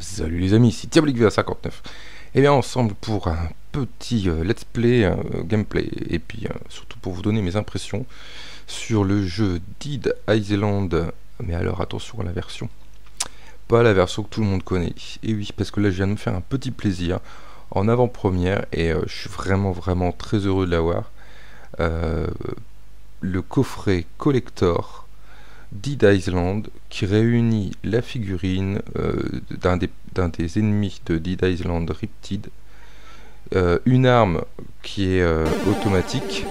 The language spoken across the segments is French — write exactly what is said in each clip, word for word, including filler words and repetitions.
Salut les amis, c'est Diabolique V A cinquante-neuf. Et bien ensemble pour un petit euh, let's play, euh, gameplay, et puis euh, surtout pour vous donner mes impressions sur le jeu Dead Island. Mais alors attention à la version, pas la version que tout le monde connaît. Et oui, parce que là je viens de me faire un petit plaisir en avant-première et euh, je suis vraiment vraiment très heureux de l'avoir. Euh, le coffret collector Dead Island qui réunit la figurine euh, d'un des, d'un des ennemis de Dead Island, Riptide, euh, une arme qui est euh, automatique,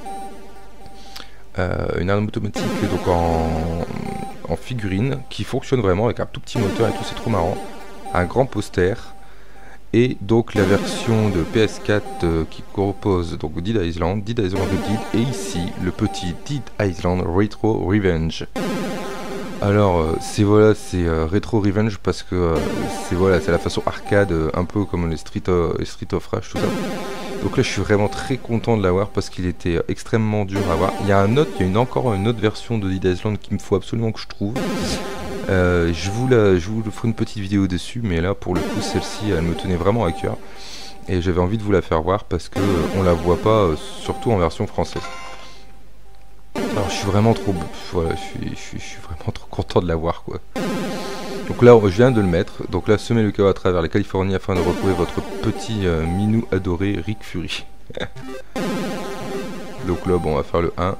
euh, une arme automatique donc en, en figurine qui fonctionne vraiment avec un tout petit moteur et tout, c'est trop marrant, un grand poster. Et donc la version de P S quatre euh, qui compose donc Dead Island, Dead Island Riptide, et ici le petit Dead Island Retro Revenge. Alors euh, c'est voilà, c'est euh, Retro Revenge parce que euh, c'est voilà, c'est la façon arcade, euh, un peu comme les Street, euh, les Street of Rage, tout ça. Donc là je suis vraiment très content de l'avoir parce qu'il était euh, extrêmement dur à avoir. Il y a un autre, il y a une, encore une autre version de Dead Island qu'il me faut absolument que je trouve. Euh, je, vous la, je vous ferai une petite vidéo dessus, mais là pour le coup celle-ci elle me tenait vraiment à cœur et j'avais envie de vous la faire voir parce que euh, on la voit pas, euh, surtout en version française. Alors je suis vraiment trop, voilà, je suis, je suis, je suis vraiment trop content de l'avoir quoi. Donc là je viens de le mettre, donc là semez le chaos à travers la Californie afin de retrouver votre petit euh, minou adoré Rick Fury. Donc là bon, on va faire le un.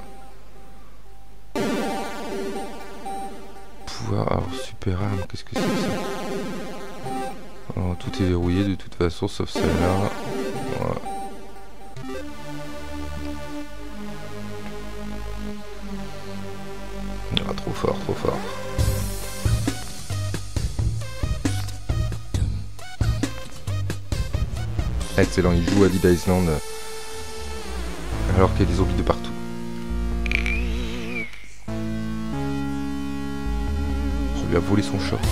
Alors super arme, qu'est-ce que c'est que ça? Alors, tout est verrouillé de toute façon sauf celle-là. Voilà. Ah, trop fort, trop fort. Excellent, il joue à Dead Island alors qu'il y a des zombies de partout. On lui a volé son chat.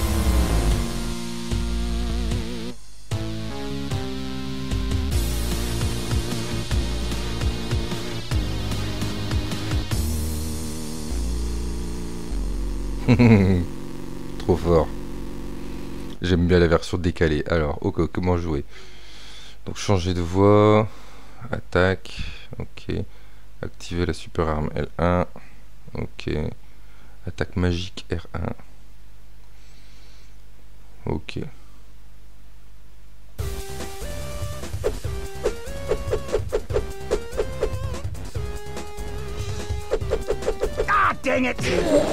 Trop fort. J'aime bien la version décalée. Alors, ok, comment jouer? Donc changer de voix. Attaque. Ok. Activer la super arme L un. Ok. Attaque magique R un. Ok. Ah, dang it!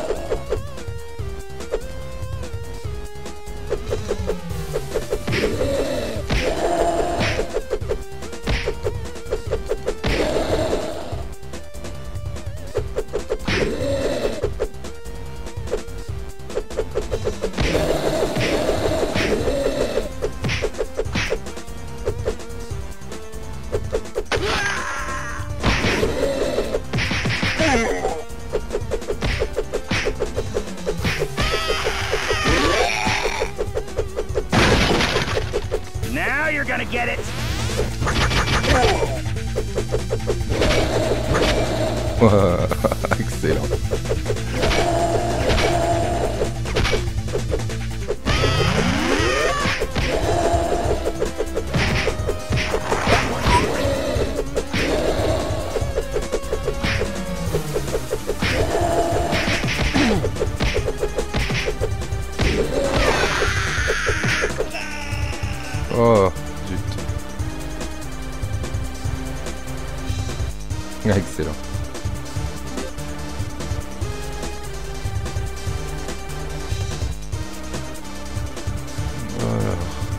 Now you're gonna get it. Excellent. Oh, zut. Excellent. Voilà.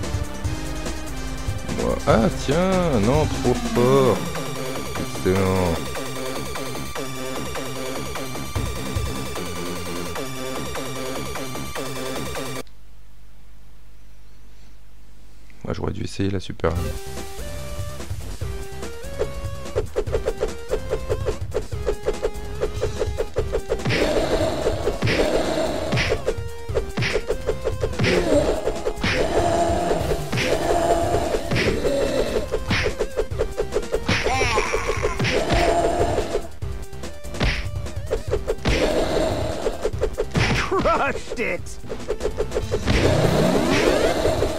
Ah tiens, non, trop fort. Excellent. Moi j'aurais dû essayer la super. Crushed it!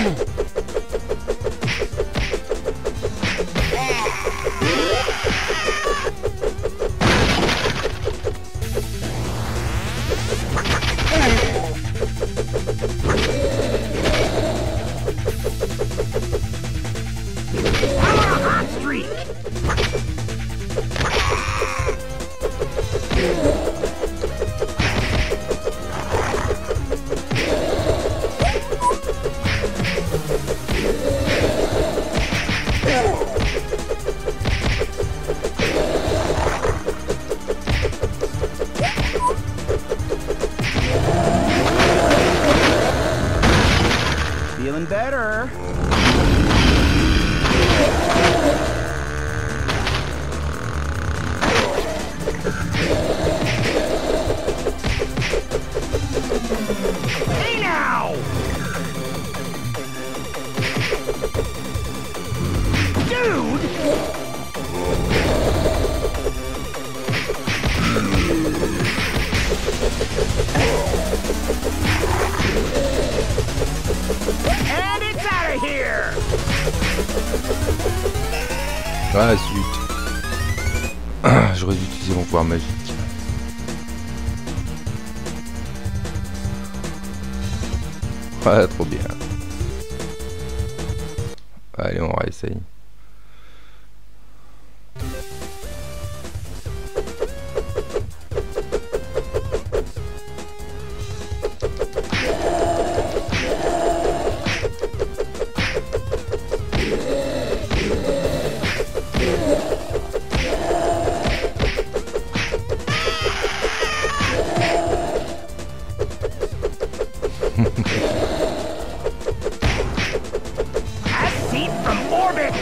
Feeling better. Hey now! Dude! And it's out of here! Ah zut. Ah, j'aurais dû utiliser mon pouvoir magique. Ah, trop bien. Allez, on réessaye. A seat from orbit!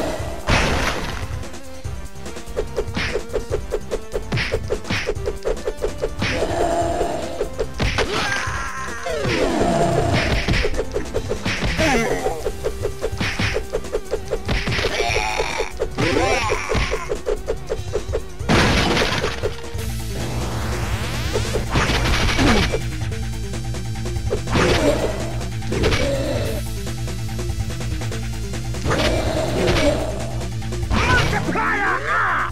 Multiplier! Ah!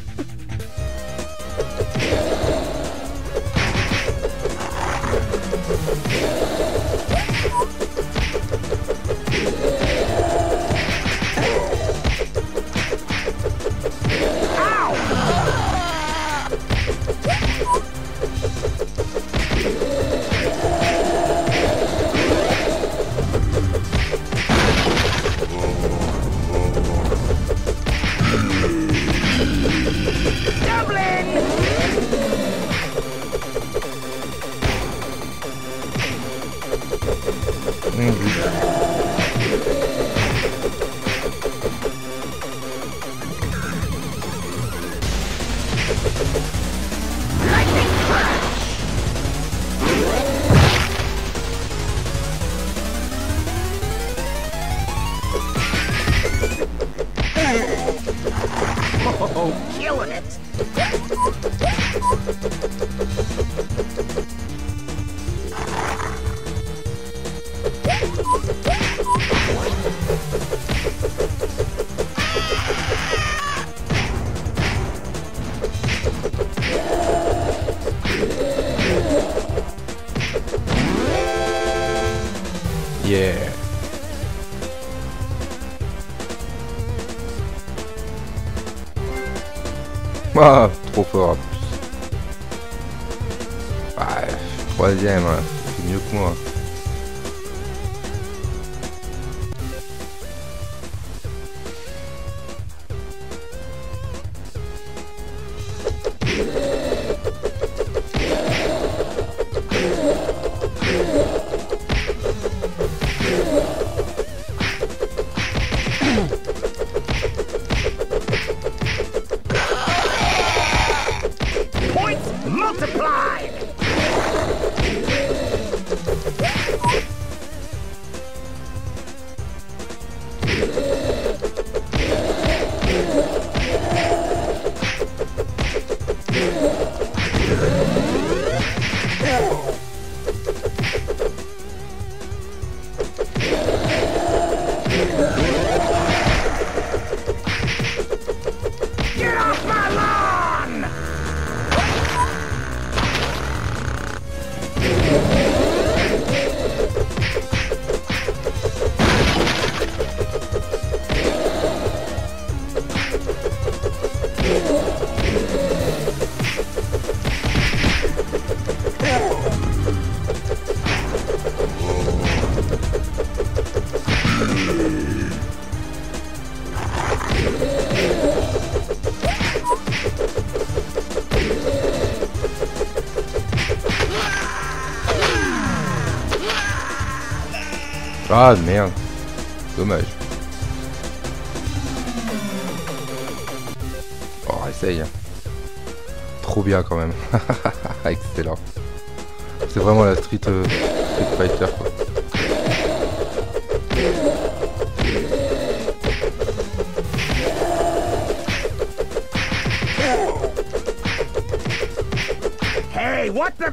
Oh, killing it! Yeah. Ah, trop fort en plus. Ah, je suis troisième, hein. C'est mieux que moi. Points multiplied! Ah merde. Dommage. Oh, essaye. Trop bien quand même. Excellent. C'est vraiment la street, euh, Street Fighter quoi. Hey, what the?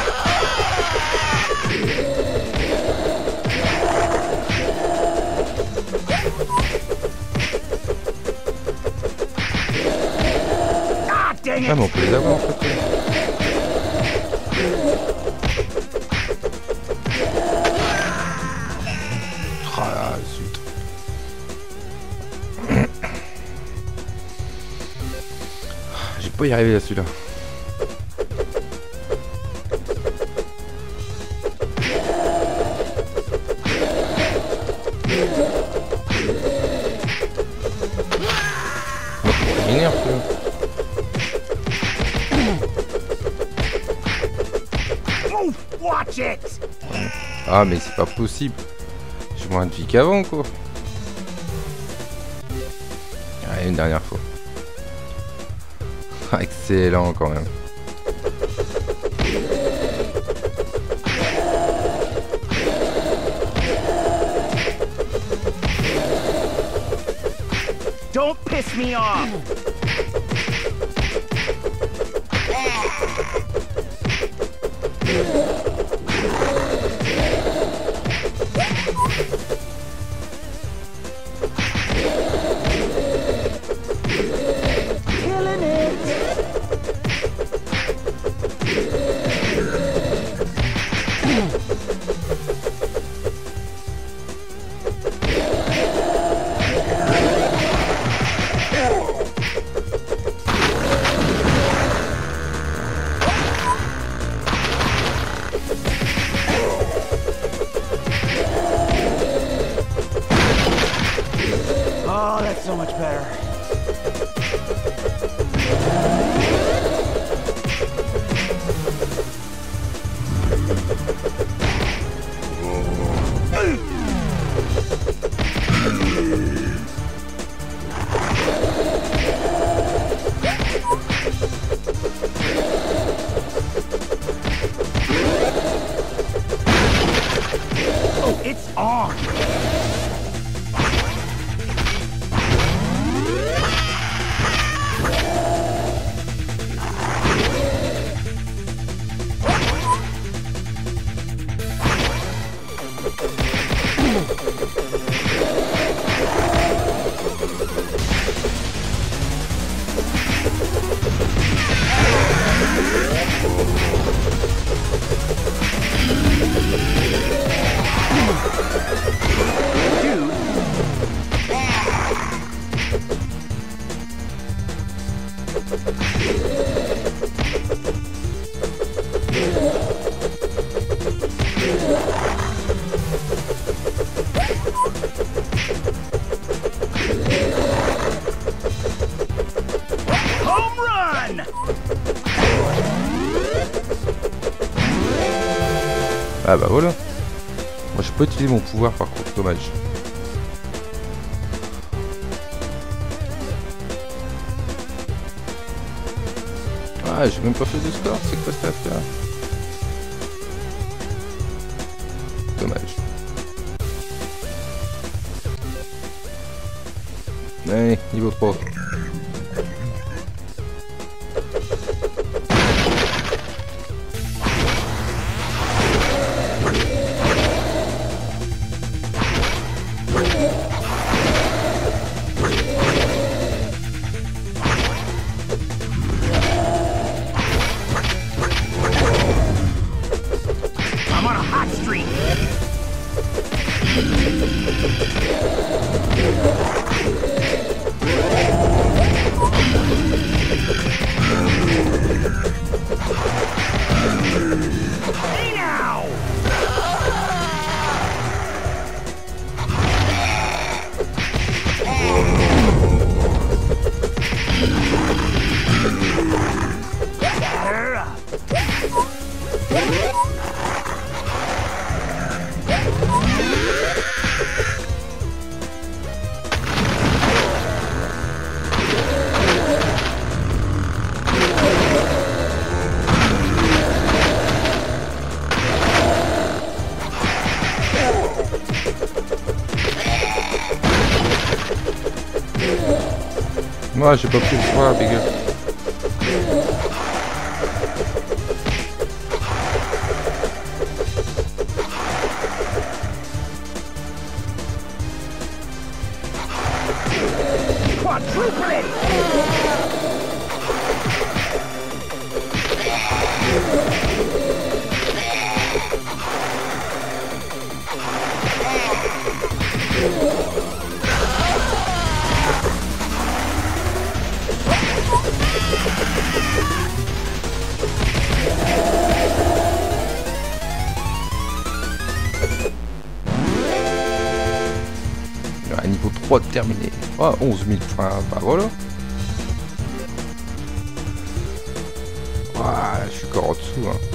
Ah, dang Ah it! mais on peut les avoir en fait. Ah zut. J'ai pas y arriver à celui-là. Il m'énerve celui-là. Move! Watch it! Ah mais c'est pas possible. J'ai moins de vie qu'avant quoi. Allez, une dernière fois. Ah, excellent quand même. Don't piss me off! Killing it! Oh, that's so much better. Oh, it's on! Home run! Ah bah voilà. Moi je peux utiliser mon pouvoir par contre, dommage. Ah j'ai même pas fait de score, c'est quoi cette affaire? Dommage. Allez, niveau trois. I'm on a hot streak. Hey now! Batter up. Moi, j'ai pas pris le choix, big up. Quadruplet! Un niveau trois terminé. Oh, onze mille points, bah voilà. Voilà, je suis encore en dessous. Hein.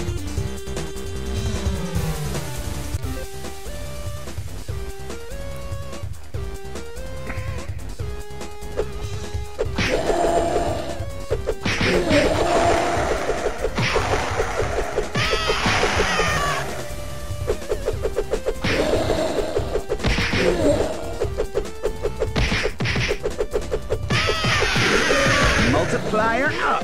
Multiplier up!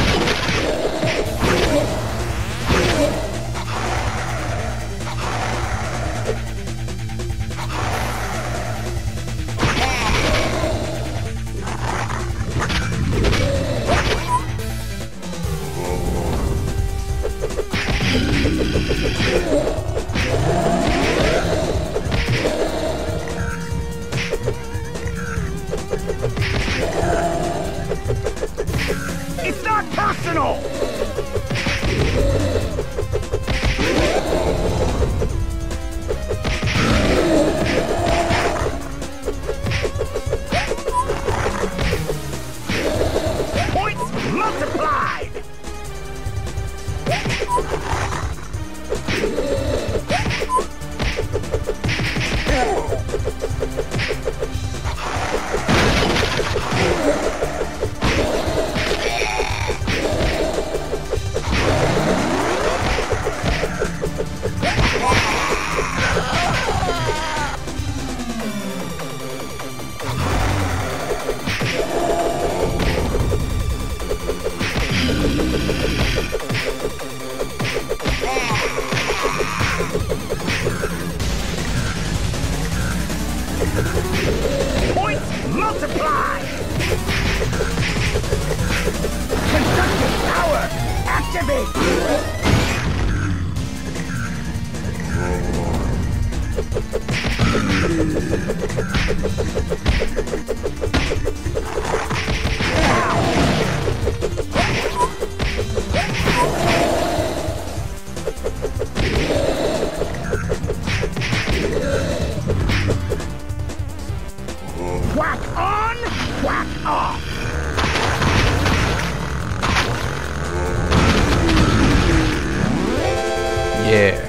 It's not personal! Points multiplied! Points multiplied! Conductive power activate! Whack on, whack off! Yeah.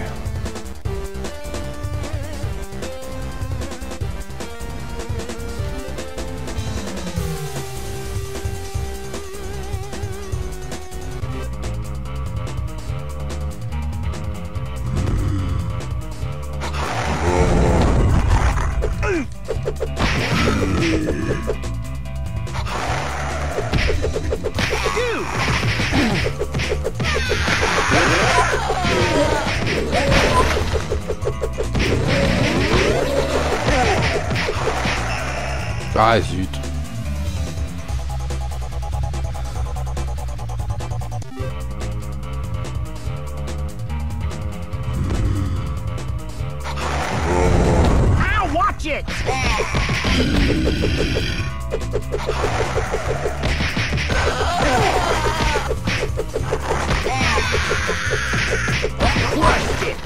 Ah zut. I'll watch it! Crushed it!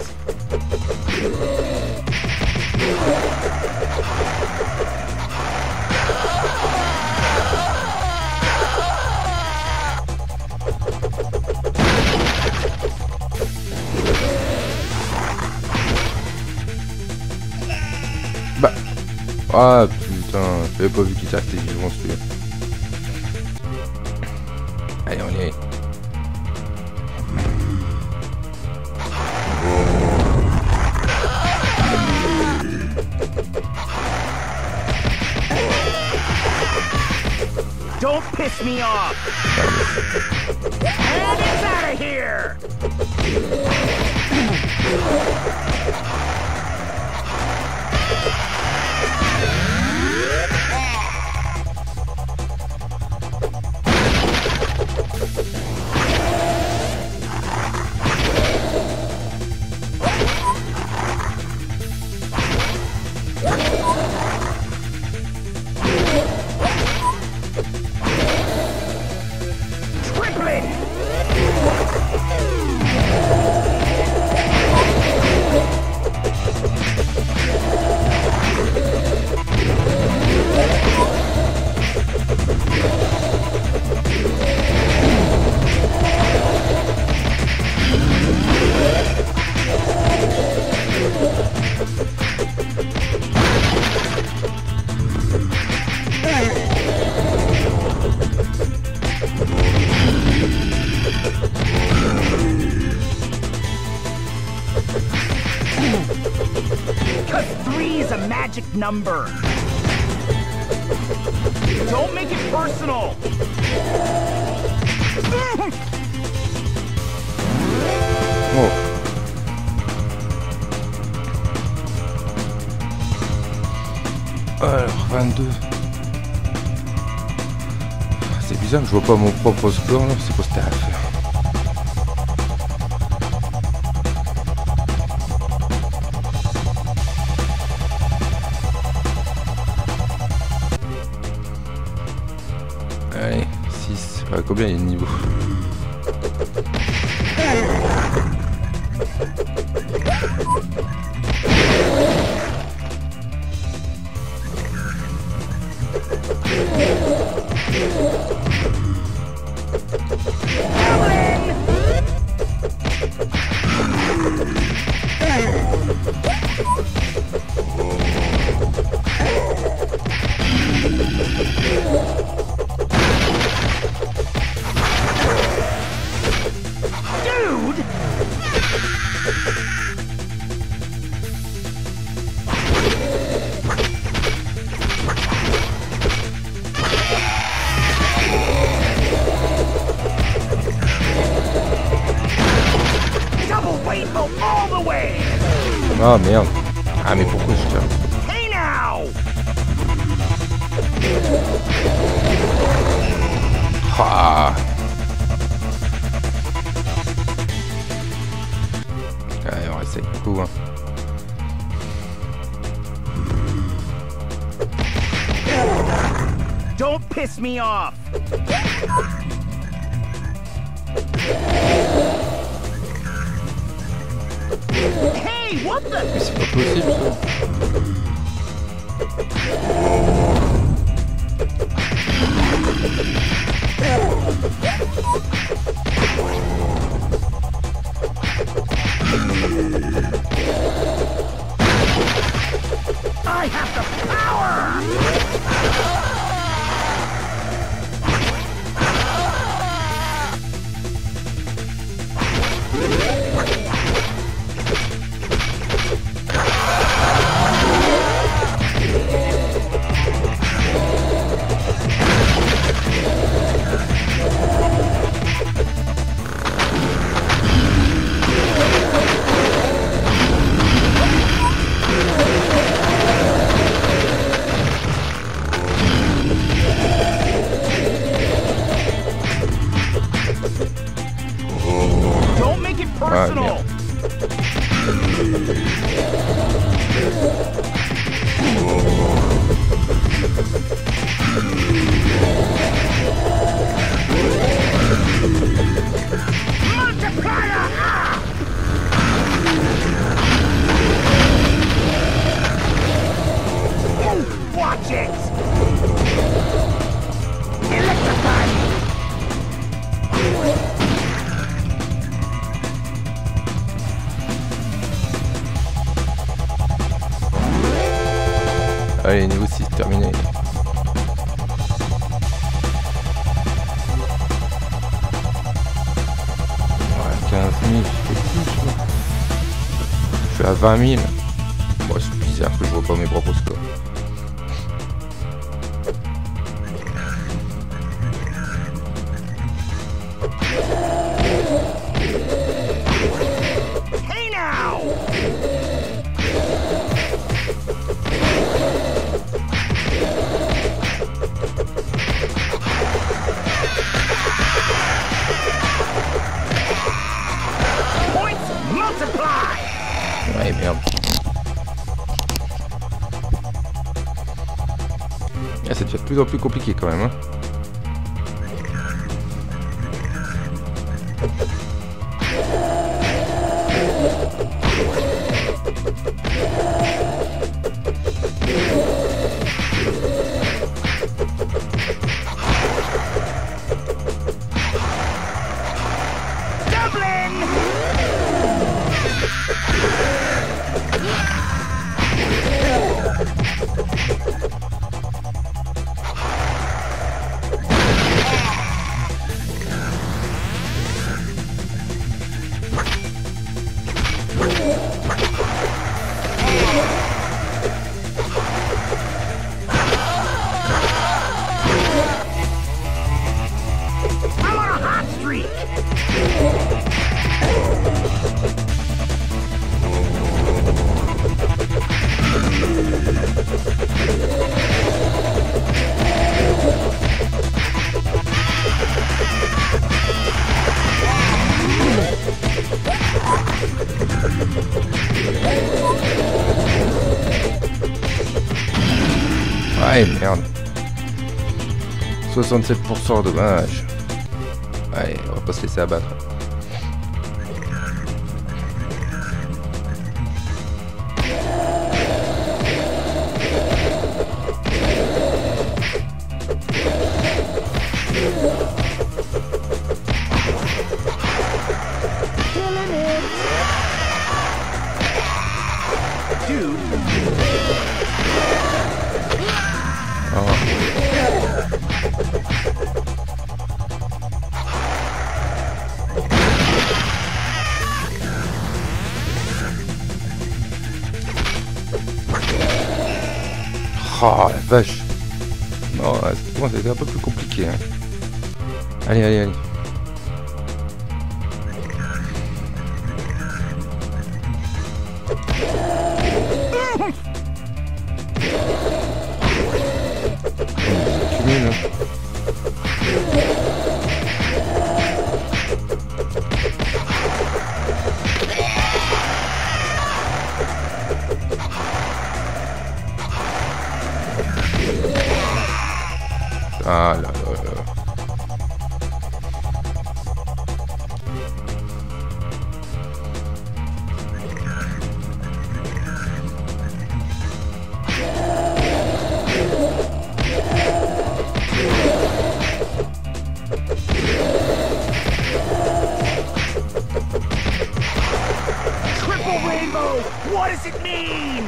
Bah. Ah putain, j'avais pas vu qu'il était resté vivant celui-là. Allez, on y est. Don't piss me off! And it's out of here! Cause three is a magic number. Don't make it personal. Oh. Alors, vingt-deux. C'est bizarre que je vois pas mon propre score là, c'est quoi cette affaire? Allez, six. Ouais, combien il y a de niveau? Dude! Double rainbow all the way! Ah merde. Ah mais pourquoi je tire? Hey now! Ah. Allez, on essaye un coup. Hein. Don't piss me off! Hey, what the? Mais c'est pas possible ça. I have the power! Don't make it personal! Multiplier! Ah! Watch it! Electrify! Allez, niveau six terminé. Ouais, quinze mille, je fais plus, là. Je suis à vingt mille. Bon, c'est bizarre que je vois pas mes propres scores. Points multiply. Ouais, merde. Ah, ça devient de plus en plus compliqué quand même. Hein. I'm on a hot streak. Ouais, merde. soixante-sept pour cent, dommage. Allez, on va pas se laisser abattre. Dude. Oh la vache. Non, bon, c'était un peu plus compliqué. Hein. Allez, allez, allez. On cumule, hein. Ah là là là. Triple rainbow. What does it mean?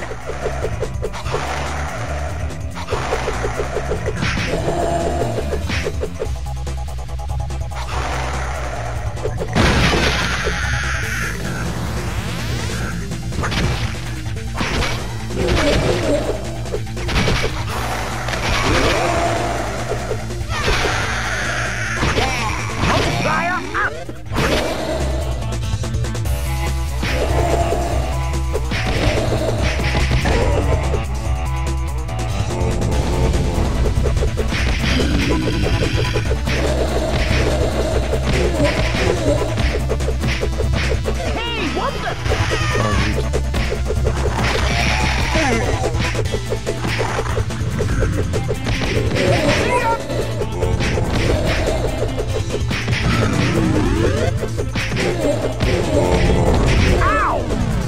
Multiplier up. Hey, what the? Ow!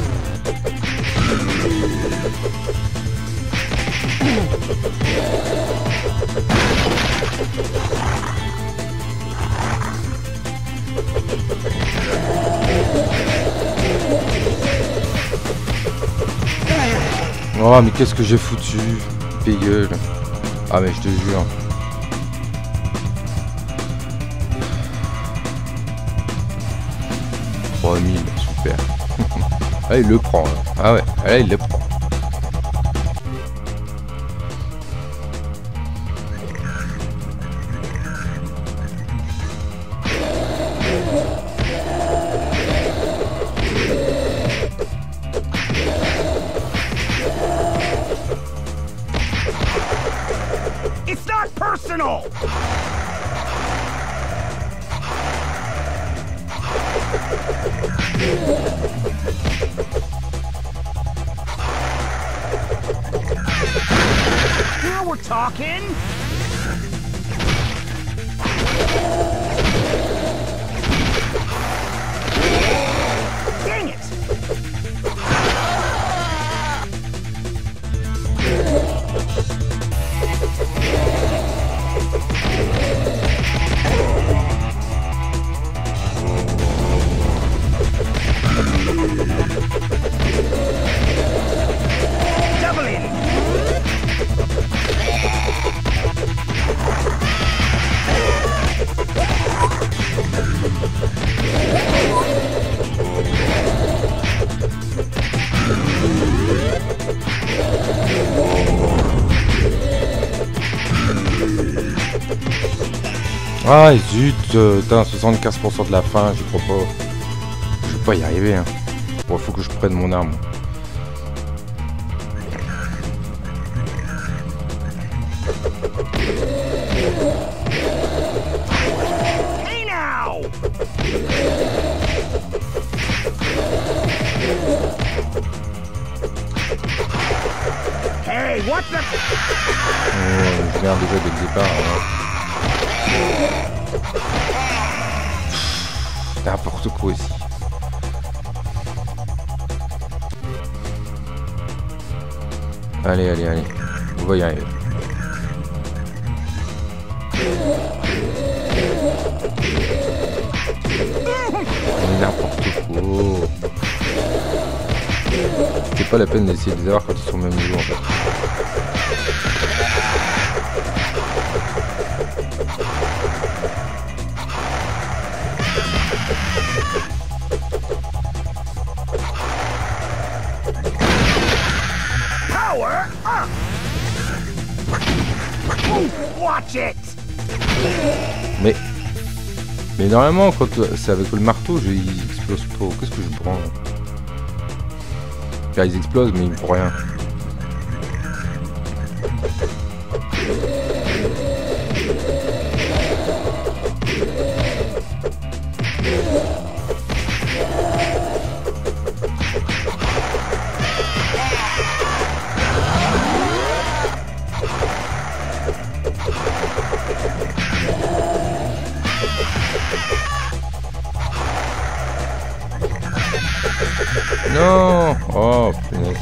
Oh mais qu'est-ce que j'ai foutu, pégueule. Ah mais je te jure. trois mille, super. Ah il le prend là. Ah ouais, là il le prend. arsenal! Now we're talking! Dang it! Double in! Ah zut, euh, t'as soixante-quinze pour cent de la fin, j'y crois pas. Je vais pas y arriver. Hein. Bon, faut que je prenne mon arme. Hey now! Hey, what the? Oh, je viens déjà dès le départ. Hein. N'importe quoi ici. Allez, allez, allez. On va y arriver. N'importe quoi. C'est pas la peine d'essayer de les avoir quand ils sont au même niveau en fait. Power up! Watch it! Mais... Mais normalement, quand c'est avec le marteau, je, ils explosent pas. Qu'est-ce que je prends? Là, ils explosent, mais ils me font rien. Non! Oh, punaise.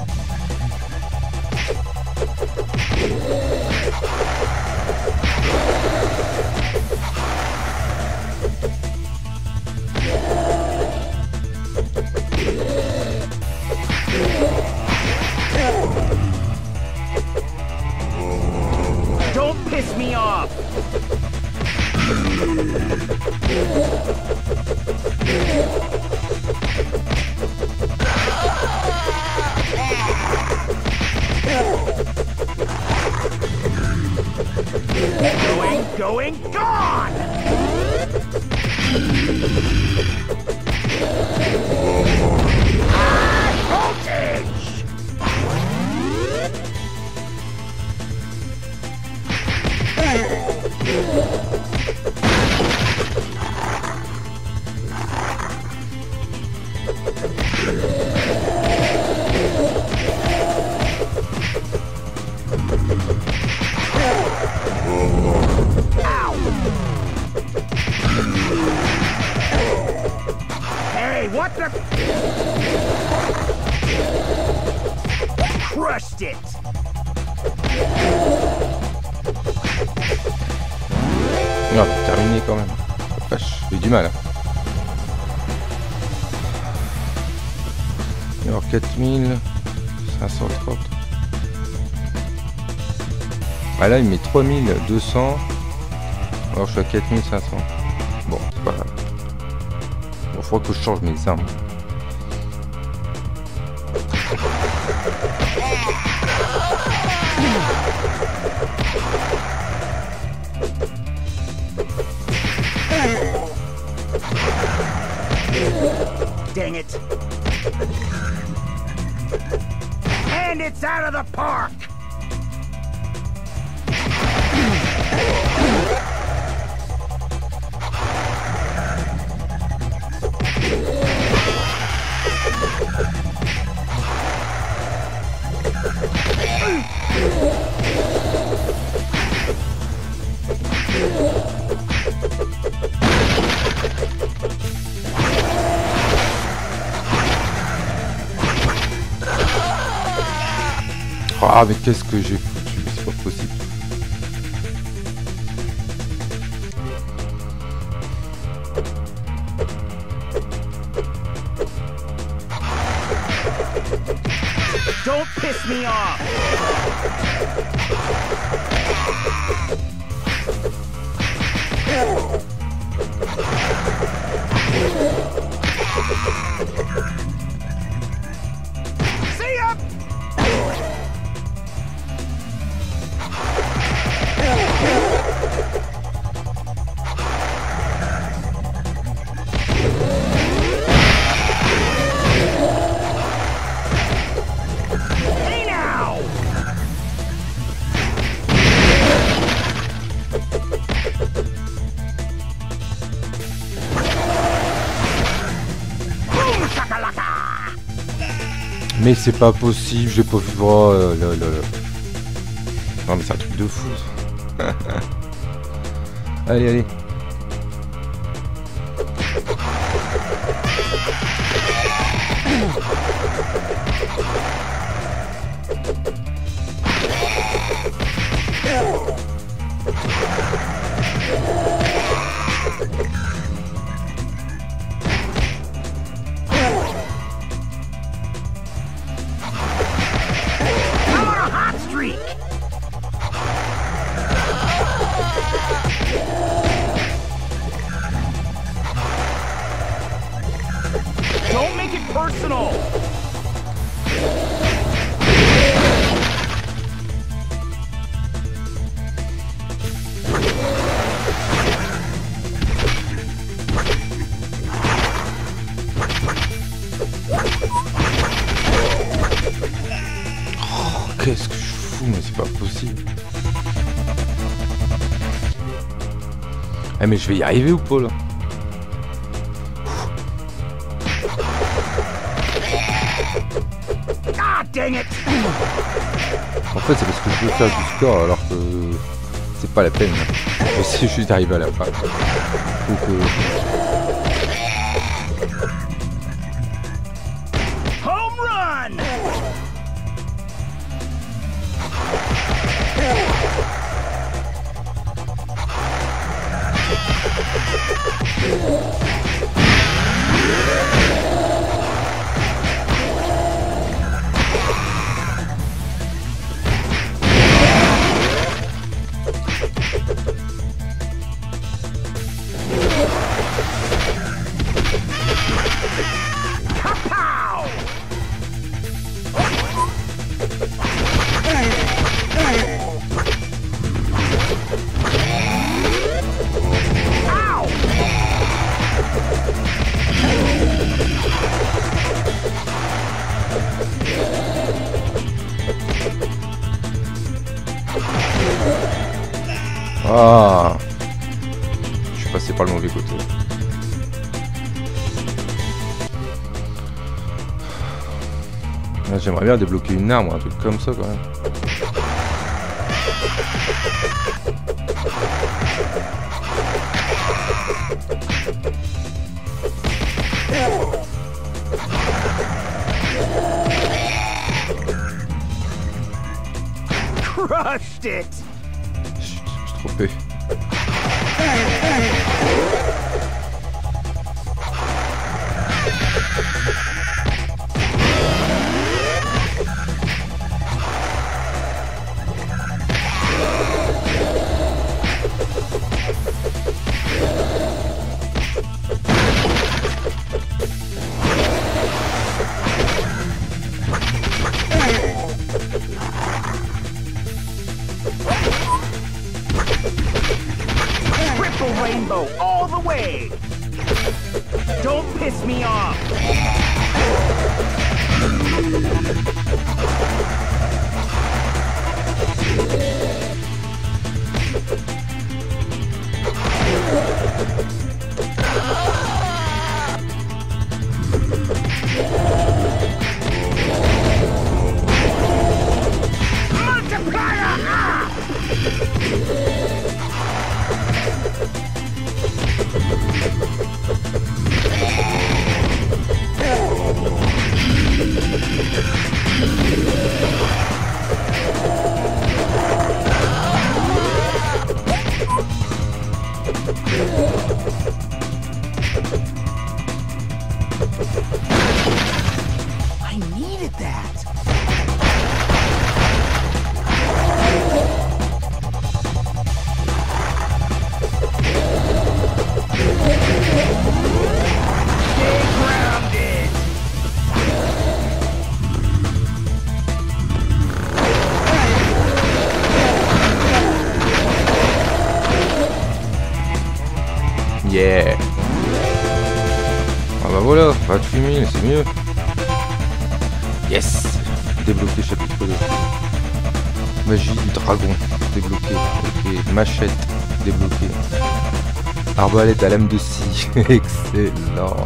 Don't piss me off! Going, going, gone! High voltage! Hey, what the? Crushed it! Non, c'est terminé quand même. Vache, j'ai eu du mal. Hein. Alors quatre mille cinq cent trente. Ah là il met trois mille deux cents. Alors je suis à quatre mille cinq cents. Bon, c'est pas grave. Bon, faudra que je change mes armes. Dang it. And it's out of the park! Ah mais qu'est-ce que j'ai foutu, mais c'est pas possible. Don't piss me off! See ya! Hey now! Boom shakalaka! Mais c'est pas possible, j'ai pas vu. Oh là là là là. Non mais c'est un truc de fou. Ça. Allez, allez. I'm on a hot streak! Don't make it personal! Qu'est-ce que je fous, mais c'est pas possible. Eh mais je vais y arriver ou pas là? God dang it! En fait c'est parce que je veux faire du score alors que c'est pas la peine. Je sais juste d'arriver à la fin. Donc euh... Home run! Kapow! Ow! Ah, je suis passé par le mauvais côté. Là, j'aimerais bien débloquer une arme ou un truc comme ça quand même. Crushed it! Chut, je suis trompé. Triple rainbow all the way! Don't piss me off! needed that. Stay grounded. Yeah. Ah bah voilà, vingt-huit mille, c'est mieux. Yes. Débloqué chapitre deux. Magie du dragon, débloqué. Ok, machette, débloqué. Arbalète à lame de scie, excellent.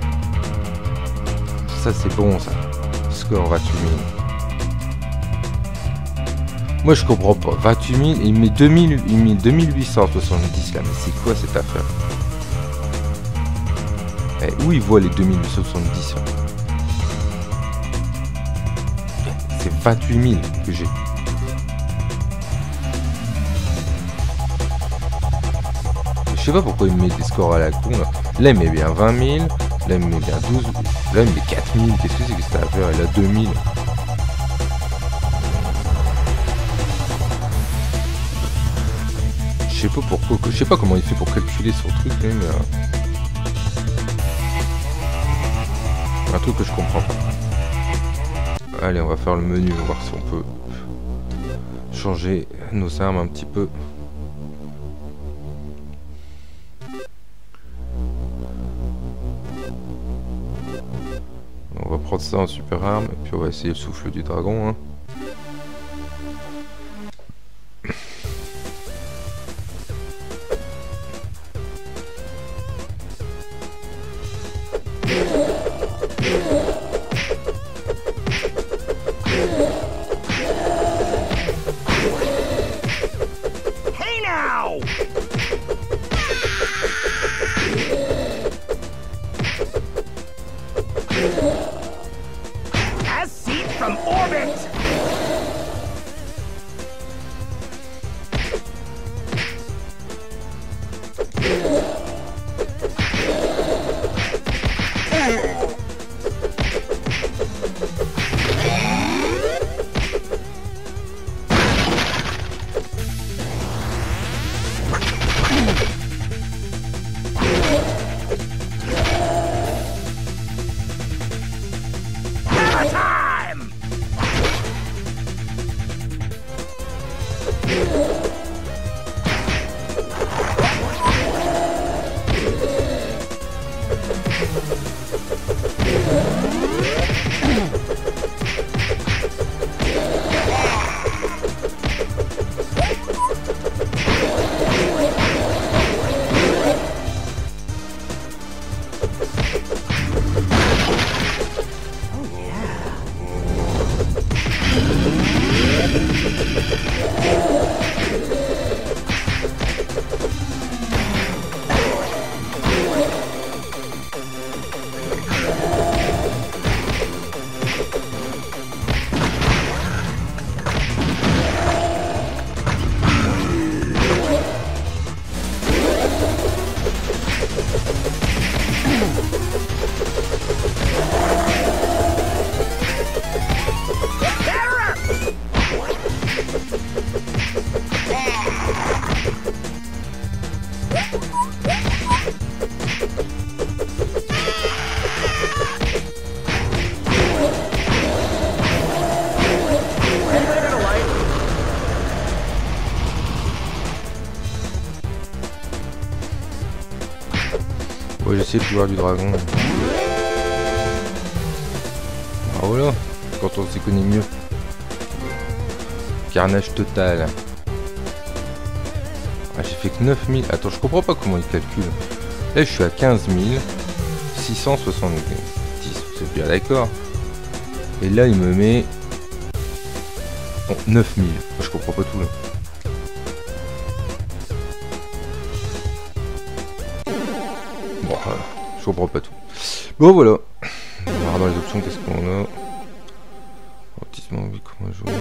Ça c'est bon ça. Score vingt-huit mille. Moi je comprends pas. vingt-huit mille, il met deux mille, il met deux mille huit cent soixante-dix là, mais c'est quoi cette affaire? Eh, où il voit les deux mille huit cent soixante-dix là? C'est vingt-huit mille que j'ai. Je sais pas pourquoi il met des scores à la con là. Là il met bien vingt mille, là il met bien douze, là il met quatre mille. Qu'est-ce que c'est que cette affaire? Il a deux mille. Je sais pas pourquoi, je sais pas comment il fait pour calculer son truc, mais euh... un truc que je comprends pas. Allez, on va faire le menu, on va voir si on peut changer nos armes un petit peu. On va prendre ça en super arme et puis on va essayer le souffle du dragon. Hein. Hey now! As seen from orbit! Time! Ouais, j'essaie le pouvoir du dragon. Ah voilà, quand on s'y connaît mieux. Carnage total. Ah, j'ai fait que neuf mille. Attends, je comprends pas comment il calcule. Là, je suis à quinze mille six cent soixante-dix. C'est bien d'accord. Et là, il me met bon, neuf mille. Je comprends pas tout là. Bon, euh, je comprends pas tout. Bon, voilà. On va voir dans les options, qu'est-ce qu'on a. Ralentissement, oui, comment jouer.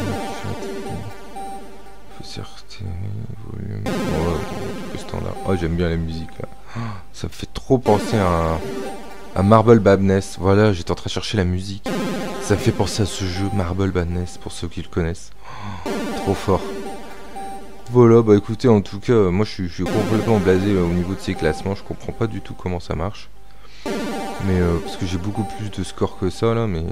Certé, volume. Oh, le standard. Oh, j'aime bien la musique là. Ça me fait trop penser à, à Marble Badness. Voilà, j'étais en train de chercher la musique. Ça fait penser à ce jeu Marble Madness pour ceux qui le connaissent. Oh, trop fort. Voilà, bah écoutez, en tout cas, moi je suis, je suis complètement blasé euh, au niveau de ces classements. Je comprends pas du tout comment ça marche. Mais euh, parce que j'ai beaucoup plus de scores que ça là, mais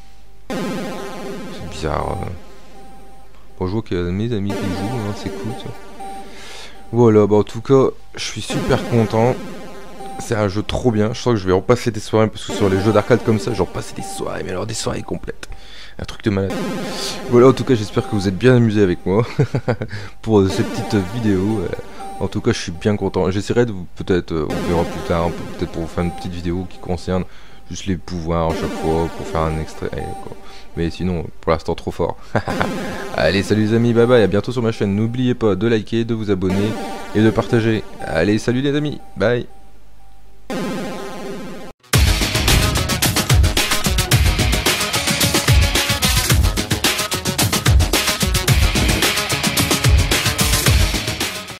c'est bizarre. Euh. Bon, je vois qu'il y a mes amis qui jouent, hein, c'est cool ça. Voilà, bah en tout cas, je suis super content. C'est un jeu trop bien. Je sens que je vais repasser des soirées parce que sur les jeux d'arcade comme ça, j'en repasse des soirées, mais alors des soirées complètes. Un truc de malade. Voilà, en tout cas, j'espère que vous êtes bien amusés avec moi pour euh, ces petites vidéos. Euh, en tout cas, je suis bien content. J'essaierai de vous, peut-être, euh, on verra plus tard, peut-être pour vous faire une petite vidéo qui concerne juste les pouvoirs à chaque fois pour faire un extrait. Quoi. Mais sinon, pour l'instant, trop fort. Allez, salut les amis, bye bye, à bientôt sur ma chaîne. N'oubliez pas de liker, de vous abonner et de partager. Allez, salut les amis, bye.